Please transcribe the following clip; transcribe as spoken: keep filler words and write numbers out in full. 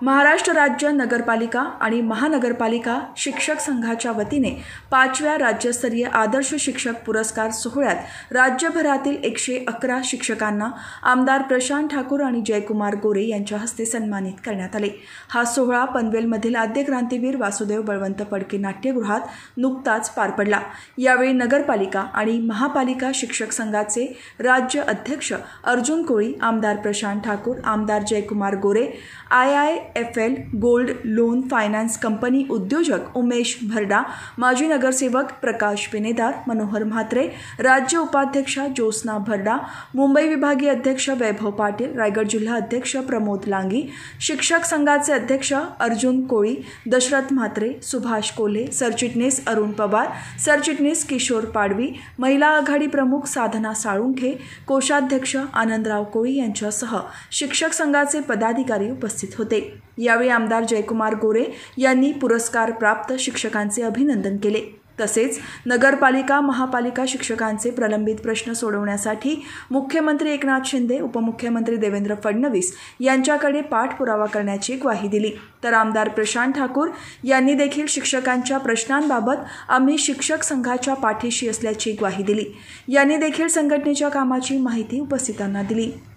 महाराष्ट्र राज्य नगरपालिका आणि महानगरपालिका शिक्षक संघाच्या वतीने पाचव्या राज्यस्तरीय आदर्श शिक्षक पुरस्कार सोहळ्यात राज्यभरातील एकशे अकरा शिक्षकांना आमदार प्रशांत ठाकूर आणि जयकुमार गोरे यांच्या हस्ते सन्मानित करण्यात आले। हा सोहळा पनवेलमधील आद्य क्रांतीवीर वासुदेव बळवंत फडके नाट्यगृहात नुकताच पार पडला। यावेळी नगरपालिका आणि महापालिका शिक्षक संघाचे राज्य अध्यक्ष अर्जुन कोळी, आमदार प्रशांत ठाकूर, आमदार Jaykumar Gore, I I F L gold loan finance company उद्योजक उमेश भरडा, माजी नगरसेवक प्रकाश पिनेदार, मनोहर म्हात्रे, राज्य उपाध्यक्षा ज्योत्स्ना भरडा, मुंबई विभागीय अध्यक्ष वैभव पाटील, रायगड जिल्हा अध्यक्ष प्रमोद लांगी, शिक्षक संघाचे अध्यक्ष अर्जुन कोळी, दशरथ म्हात्रे, सुभाष कोल्हे, सरचिटणीस अरुण पवार, सरचिटणीस किशोर पाडवी, महिला आघाडी प्रमुख साधना साळुंखे, कोषाध्यक्ष आनंदराव कोळी यांच्यासह शिक्षक संघाचे पदाधिकारी उपस्थित होते। यावेळी आमदार जयकुमार गोरे यांनी पुरस्कार प्राप्त शिक्षकांचे अभिनंदन केले। तसेच नगरपालिका महापालिका शिक्षकांचे प्रलंबित प्रश्न सोडवण्यासाठी मुख्यमंत्री एकनाथ शिंदे, उपमुख्यमंत्री देवेंद्र फडणवीस यांच्याकडे पाठपुरावा करण्याची ग्वाही दिली। तर आमदार प्रशांत ठाकूर यांनी देखील शिक्षकांच्या प्रश्नांबाबत आम्ही शिक्षक संघाच्या पाठीशी असल्याची ग्वाही दिली। यांनी देखील संघटनेच्या कामाची माहिती उपस्थितांना दिली।